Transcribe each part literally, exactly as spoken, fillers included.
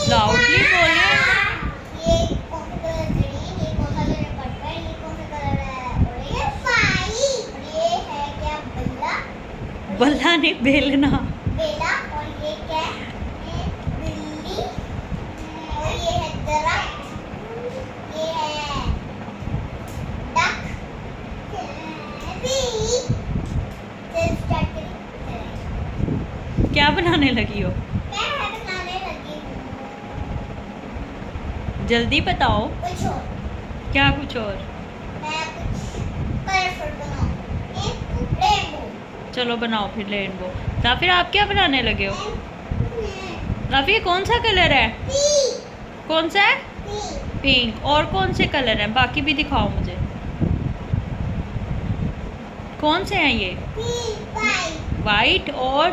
Loudly बोले। ये कौन सा कलर ग्रीन, ये कौन सा कलर पर्पल, ये कौन सा कलर है ऑरेंज, और ये है क्या बल्ला, बल्ला नहीं बेलना। बेला, और ये क्या है बिल्ली, और ये है दरख्त, ये है डक, बी स्टार्ट करें। क्या बनाने लगी हो? मैं है बनाने लगी हूँ। जल्दी बताओ। कुछ और, क्या कुछ और? मैं कुछ कलरफुल बनाऊँ, एक रेनबो। चलो बनाओ फिर रेनबो। जाफिर आप क्या बनाने लगे हो? जाफिर कौन सा कलर है? कौन सा है? पिंक। और कौन से कलर हैं? बाकी भी दिखाओ मुझे। कौन से हैं ये? वाइट। और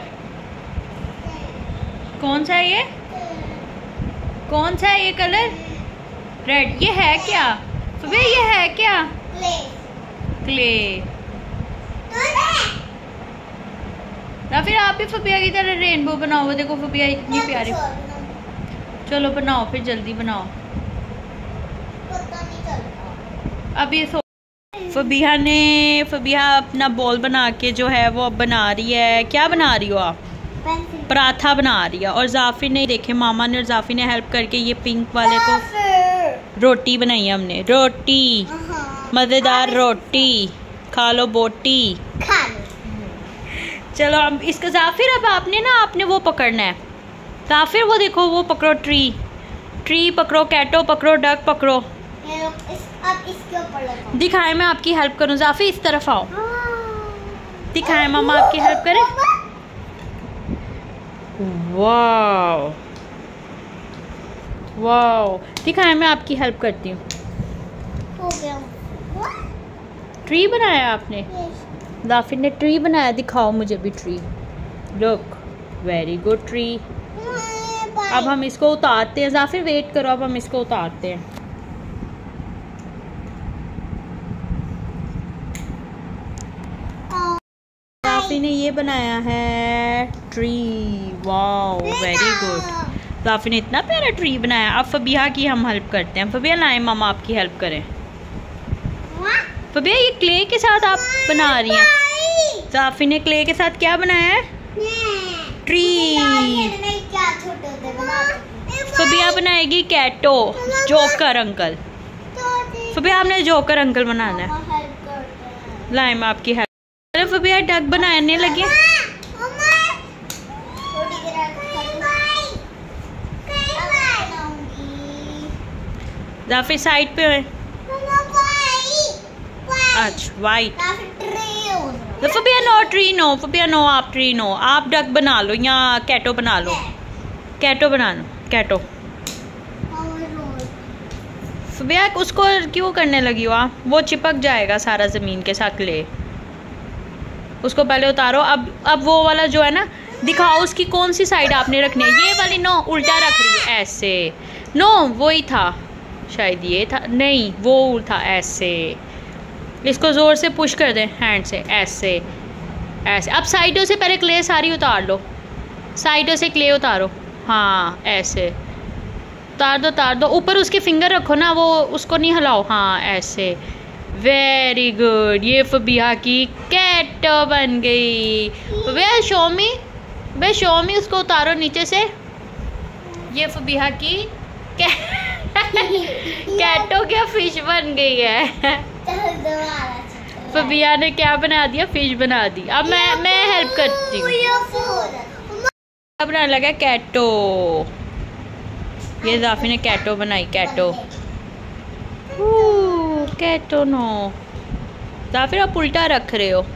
कौन सा है ये? कौन सा है ये कलर? रेड। ये है क्या? वे ये है क्या? क्ले। या फिर आप भी फबिया की तरह रेनबो बनाओ। वो देखो फबिया इतनी प्यारी। चलो बनाओ फिर, जल्दी बनाओ। अब ये फबिया ने फबिया अपना बॉल बना के जो है वो अब बना रही है। क्या बना रही हो आप? पराठा बना रही है। और जाफिर ने देखे, मामा ने और जाफिर ने हेल्प करके ये पिंक वाले को रोटी बनाई है हमने। रोटी, मजेदार रोटी। खा लो बोटी। चलो अब इसका जाफिर, अब आपने ना आपने वो पकड़ना है। जाफिर वो देखो, वो पकड़ो ट्री। ट्री पकड़ो, कैटो पकड़ो, डक पकड़ो। इस, अब इसके ऊपर लगाओ। दिखाएं, मैं आपकी हेल्प करूं। जाफिर इस तरफ आओ। दिखाएं, मामा आपकी हेल्प करें। वाओ वाओ, दिखाएं, मैं आपकी हेल्प करती हूँ। हो गया। ट्री बनाया आपने? जाफिर ने ट्री बनाया। दिखाओ मुझे भी tree. Look, very good tree. अब हम इसको उतारते हैं। जाफिर वेट करो, अब हम इसको उतारते हैं। जाफिर ने ये बनाया है tree. Wow, very good. Jafir ने इतना प्यारा ट्री बनाया। अब फबिया की हम हेल्प करते हैं। फबिया लाए, मामा आपकी हेल्प करें। फबिया ये क्ले के साथ आप बना रही हैं। जाफिर ने क्ले के साथ क्या बनाया है? ट्री। फबिया बनाएगी कैटो, जोकर अंकल। फबिया आपने जोकर अंकल बनाना है। लाए, मैं आपकी हेल्प। चलो फबिया डक बनाने लगे। जाफिर साइड पे है। अच्छा white. Fabia no tree, no Fabia no, आप ट्री नो। आप डक बना लो या कैटो बना लो। कैटो बना लो, कैटो। फबिया उसको क्यों करने लगी हो आप? वो चिपक जाएगा सारा ज़मीन के साथ। ले उसको पहले उतारो। अब अब वो वाला जो है ना, दिखाओ उसकी कौन सी साइड आपने रखनी है। ये वाली नो, उल्टा रख रही है ऐसे। नो वही था शायद, ये था नहीं, वो था ऐसे। इसको ज़ोर से पुश कर दें हैंड से, ऐसे ऐसे। अब साइडों से पहले क्ले सारी उतार लो। साइडों से क्ले उतारो। हाँ ऐसे उतार दो, उतार दो। ऊपर उसके फिंगर रखो ना, वो उसको नहीं हिलाओ। हाँ ऐसे, वेरी गुड। ये फबिया की कैटो बन गई। वे शोमी, वे शोमी, उसको उतारो नीचे से। ये फबिया की कै... कैटो क्या फिश बन गई है। फबिया ने क्या बना दिया? फिश बना दी। अब मैं मैं हेल्प करती हूँ। अब बनाने लगा कैटो। ये जाफिर ने कैटो बनाई। कैटो, कैटो नो। जाफिर आप उल्टा रख रहे हो।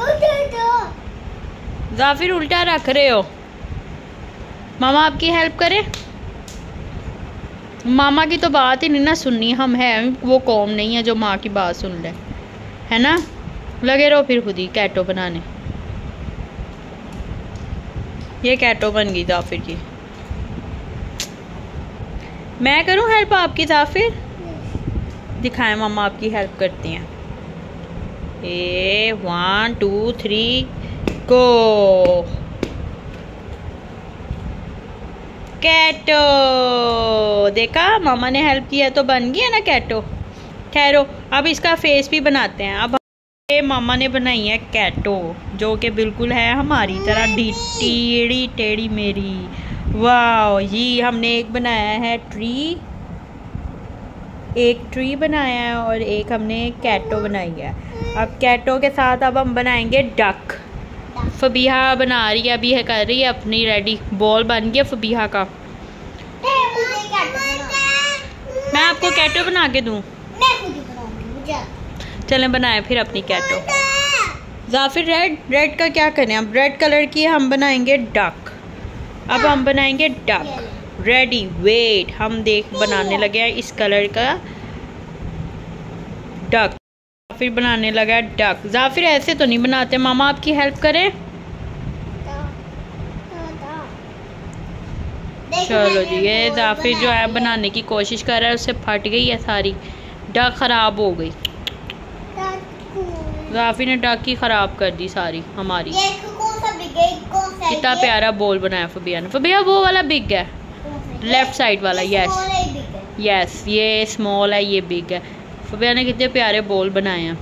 जाफिर उल्टा रख रहे हो। मामा आपकी हेल्प करे। मामा की तो बात ही नहीं ना सुननी। हम हैं वो कौम नहीं है जो माँ की बात सुन ले, है ना। लगे रहो फिर खुद ही कैटो बनाने। ये कैटो बन गई जाफिर की। मैं करूं हेल्प आपकी? जाफिर दिखाएं, मामा आपकी हेल्प करती हैं। A one two three go. Kato. देखा, मामा ने हेल्प किया तो बन गया ना कैटो। ठहरो, अब इसका फेस भी बनाते हैं। अब ये मामा ने बनाई है कैटो, जो कि बिल्कुल है हमारी तरह टेढ़ी टेढ़ी मेरी। वाह, ये हमने एक बनाया है ट्री, एक ट्री बनाया है और एक हमने कैटो बनाई है। अब कैटो के साथ अब हम बनाएंगे डक। फबीहा बना रही है, अभी है कर रही है अपनी रेडी। बॉल बन गया फबीहा का। मैं आपको कैटो बना के दूँ? चलें बनाए फिर अपनी कैटो। जाफिर रेड रेड का क्या करें? अब रेड कलर की हम बनाएंगे डक। अब हम बनाएंगे डक। रेडी, वेट, हम देख बनाने लगे हैं इस कलर का डक। फिर बनाने लगा डक। जाफिर ऐसे तो नहीं बनाते, मामा आपकी हेल्प करें? चलो जी, ये जाफिर जो है बनाने की कोशिश कर रहा है, उससे फट गई है सारी डक, खराब हो गई। जाफिर ने डक की खराब कर दी सारी हमारी। कितना प्यारा बॉल बनाया फबिया ने। फबिया वो वाला बिग है, लेफ्ट साइड वाला। यस यस, ये स्मॉल है, ये बिग है। फबिया ने कितने प्यारे बॉल बनाए हैं।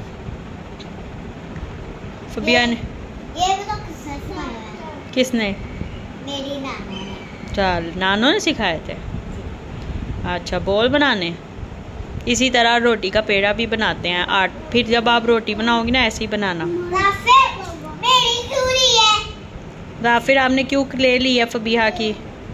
फबिया ने ये तो किसने सिखाया? किसने? मेरी नानी ने। चल, नानू ने सिखाए थे। अच्छा, बॉल बनाने। इसी तरह रोटी का पेड़ा भी बनाते हैं आर्ट। फिर जब आप रोटी बनाओगी ना, ऐसे ही बनाना। मेरी चूड़ी है। जाफिर आपने क्यों ले ली है फबीहा की?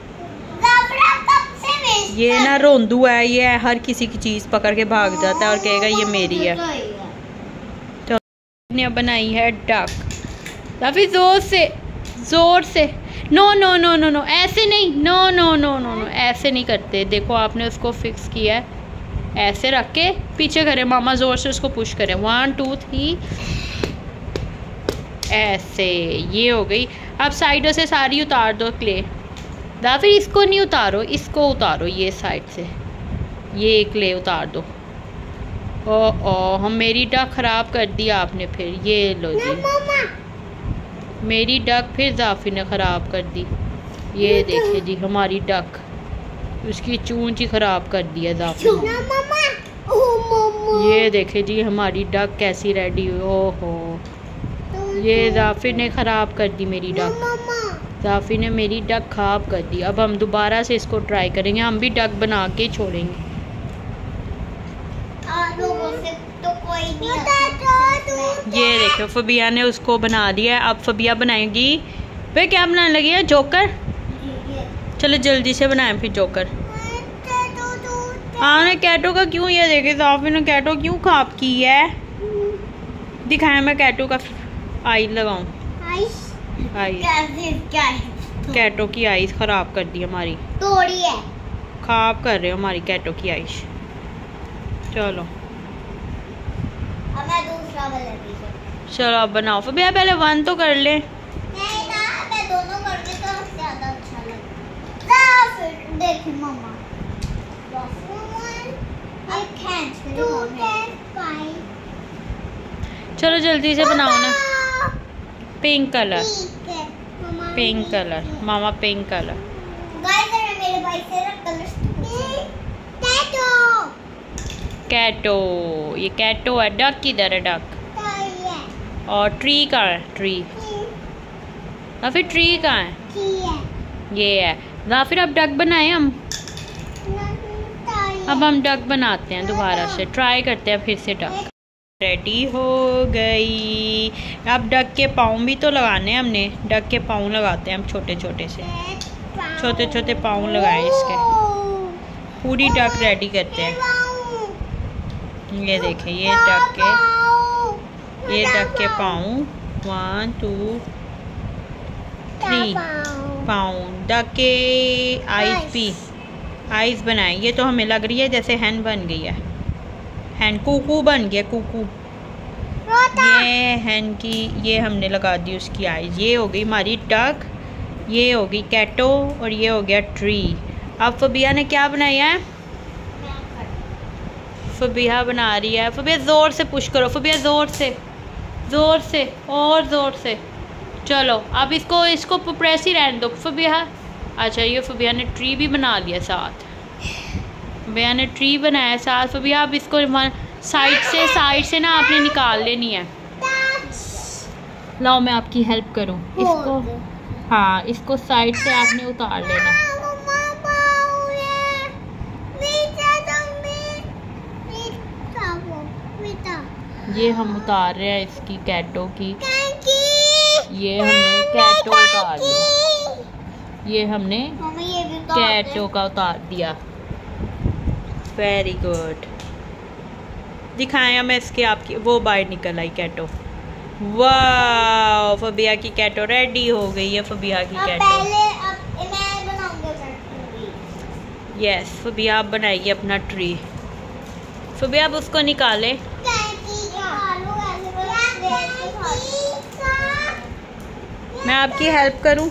ये ना रोंदू है, ये हर किसी की चीज पकड़ के भाग जाता है और कहेगा ये मेरी है। तो ने बनाई है डक। जाफिर जोर से, जोर से। No no no no no, ऐसे नहीं। No no no no no, ऐसे नहीं करते। देखो, आपने उसको फिक्स किया है, ऐसे रख के पीछे करें। मामा जोर से उसको पुश करें। वन टू थ्री, ऐसे। ये हो गई। अब साइडों से सारी उतार दो क्ले। जाफिर इसको नहीं उतारो, इसको उतारो, ये साइड से ये क्ले उतार दो। ओ ओ, हम मेरी डक खराब कर दी आपने फिर। ये लो जी, मेरी डक फिर जाफिर ने खराब कर दी। ये देखिए जी हमारी डक, उसकी चूंच ही खराब कर दी है जाफिर ने। ये देखिए जी हमारी डक कैसी रेडी हुई। ओहो, ये जाफिर ने खराब कर दी मेरी डक। जाफिर ने मेरी डक खराब कर दी। अब हम दोबारा से इसको ट्राई करेंगे, हम भी डक बना के छोड़ेंगे। तो कोई नहीं। ये देखो फबिया ने उसको बना दिया। अब फबिया बनाएगी। वे क्या बनाने लगी है? जोकर। चलो जल्दी से बनाएं फिर जोकर। हाँ, कैटो का क्यों? ये देखे जाफिर ने कैटो क्यों खराब की है। दिखाएं, मैं कैटो का आई लगाऊं। आई कैटो की आईज खराब कर दी हमारी। तोड़ी है, खराब कर रहे हो हमारी कैटो की आईज। चलो अब मैं दूसरा वाला भी। चलो अब बनाओ। फबिया पहले वन तो कर ले। नहीं ना, मैं दोनों करके तो ज्यादा अच्छा लगता। फिर देखिए मम्मा, चलो जल्दी से बनाओ ना। पिंक कलर, पिंक कलर, मामा पिंक कलर। मेरे भाई से कैटो, कैटो, ये कैटो है। डक किधर है? डक। और ट्री कहाँ है? ट्री। और फिर ट्री कहाँ है? ये है। ना फिर अब डक बनाए हम। अब हम डक बनाते हैं दोबारा से, ट्राई करते हैं फिर से डक। रेडी हो गई। अब डक के पाँव भी तो लगाने हैं हमने। डक के पाँव लगाते हैं हम, छोटे छोटे से, छोटे छोटे पाँव लगाए इसके। पूरी डक रेडी करते हैं। ये देखें, ये डक के, ये डक के पाँव। वन टू थ्री पाँव। डक के आईज भी, आईज बनाए। ये तो हमें लग रही है जैसे हैन बन गई है। हैन कुकू बन गया, कुकू। ये हैन की, ये हमने लगा दी उसकी आईज। ये हो गई हमारी डक, ये हो गई कैटो और ये हो गया ट्री। अब फबिया ने क्या बनाया है? फबिया बना रही है। फबिया ज़ोर से पुश करो। फबिया ज़ोर से, ज़ोर से, और ज़ोर से। चलो अब इसको इसको प्रेस ही रहने दो फबिया। अच्छा ये फबिया ने ट्री भी बना लिया साथ। फबिया ने ट्री बनाया साथ। फबिया आप इसको साइड से साइड से ना आपने निकाल लेनी है। लाओ मैं आपकी हेल्प करूं इसको। हाँ इसको साइड से आपने उतार लेना। ये हम उतार रहे हैं इसकी कैटो की। ये हमने कैटो उतार दिया। ये हमने कैटो का उतार दिया। Very good. दिखाया मैं इसके आपकी वो बाहर निकल आई कैटो। वाह फबिया की कैटो रेडी हो गई है। फबिया की कैटो यस फबिया आप बनाएगी अपना ट्री। फबिया आप उसको निकाले। मैं आपकी हेल्प करूं।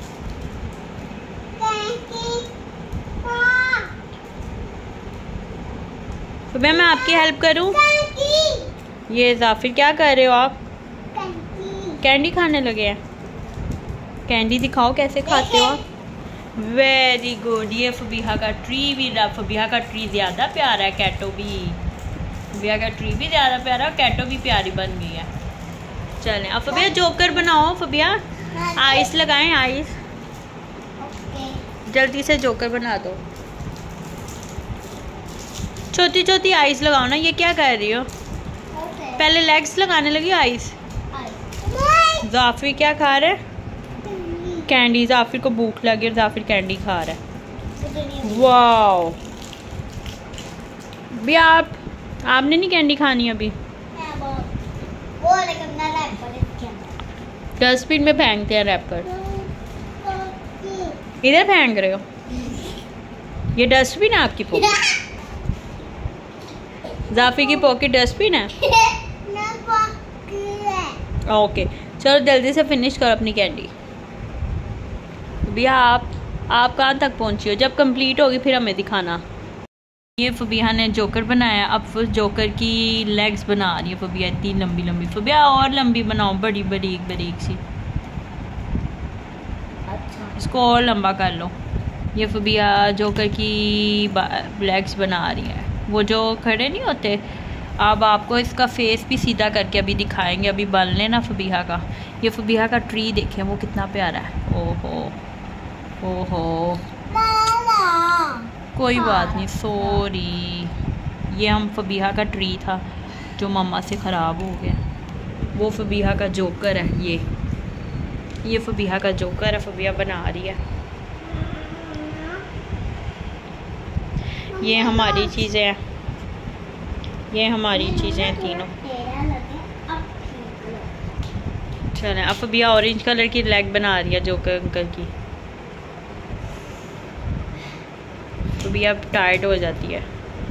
फबिया मैं आपकी हेल्प करूं। ये जाफिर क्या कर रहे हो आप? कैंडी खाने लगे हैं। कैंडी दिखाओ कैसे खाते हो आप। Very good. ये फबिया का ट्री भी फबिया का ट्री ज़्यादा प्यारा है। कैटो भी फबिया का ट्री भी ज़्यादा प्यारा है। कैटो भी प्यारी बन गई है। चलें अब फबिया जोकर बनाओ। फबिया आइस लगाएं। आइस जल्दी से जोकर बना दो। छोटी छोटी आइस लगाओ ना। ये क्या कर रही हो? पहले लेग्स लगाने लगी आइस। जाफिर क्या खा रहा है? कैंडी। जाफिर को भूख लगी और जाफिर कैंडी खा रहा है। वाओ भी आप आपने नहीं कैंडी खानी अभी। डस्टबिन में फेंकते हैं रैपर। इधर फेंक रहे हो? ये डस्टबिन है आपकी पॉकेट? जाफिर की पॉकेट डस्टबिन है। ओके चलो जल्दी से फिनिश करो अपनी कैंडी। फबिया आप आप कहाँ तक पहुँची हो? जब कंप्लीट होगी फिर हमें दिखाना। ये फबिया ने जोकर बनाया। अब वो जोकर की लेग्स बना रही है फबिया इतनी लंबी लंबी। फबिया और लंबी बनाओ। बड़ी बड़ी बारीक सी। अच्छा इसको और लंबा कर लो। ये फबिया जोकर की लेग्स बना रही है। वो जो खड़े नहीं होते। अब आपको इसका फेस भी सीधा करके अभी दिखाएंगे। अभी बन लेना फबिया का। ये फबिया का ट्री देखें वो कितना प्यारा है। ओहो ओहो कोई बात नहीं सॉरी। ये हम फबिया का ट्री था जो मम्मा से ख़राब हो गया। वो फबिया का जोकर है। ये ये फबिया का जोकर है। फबिया बना रही है। ये हमारी चीज़ें हैं। ये हमारी चीज़ें हैं तीनों। चलें अब फबिया ऑरेंज कलर की लेग बना रही है जोकर अंकल की। फबिया अब टायर्ड हो जाती है।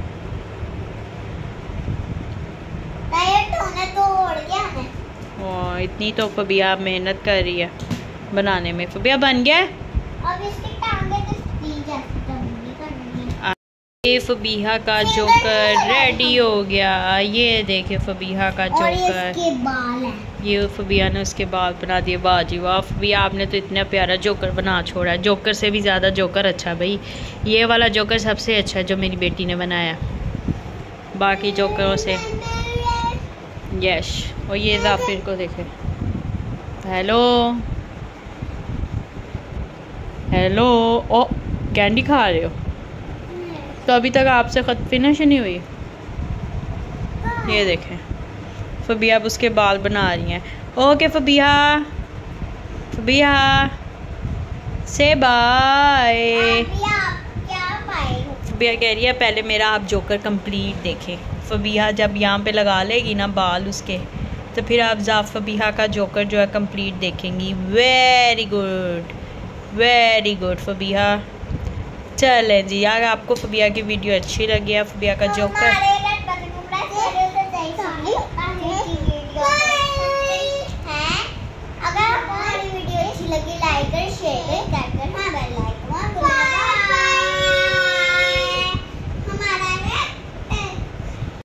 ओ, इतनी तो फबिया मेहनत कर रही है बनाने में। फबिया बन गया। अब इसकी टांगें तो ये फबिया का जोकर रेडी हो गया। ये देखे फबिया का जोकर। इसके बाल है। ये फबिया ने उसके बाल बना दिए। बाजी वाह फबिया आपने तो इतना प्यारा जोकर बना छोड़ा। जोकर से भी ज़्यादा जोकर अच्छा भाई। ये वाला जोकर सबसे अच्छा है जो मेरी बेटी ने बनाया बाकी जोकरों से। यश और ये जाफिर को देखे। हेलो हेलो ओ कैंडी खा रहे हो? तो अभी तक आपसे ख़त फिनिश नहीं हुई। ये देखें फबिया अब उसके बाल बना रही हैं। ओके फबिया फबिया से बाय। फबिया कह रही है पहले मेरा आप जोकर कंप्लीट देखें। फबिया जब यहाँ पे लगा लेगी ना बाल उसके तो फिर आप जा फबिया का जोकर जो है कंप्लीट देखेंगी। Very good very good Fabia. चलें जी यार आपको फबिया की वीडियो अच्छी लगी है फबिया का जोकर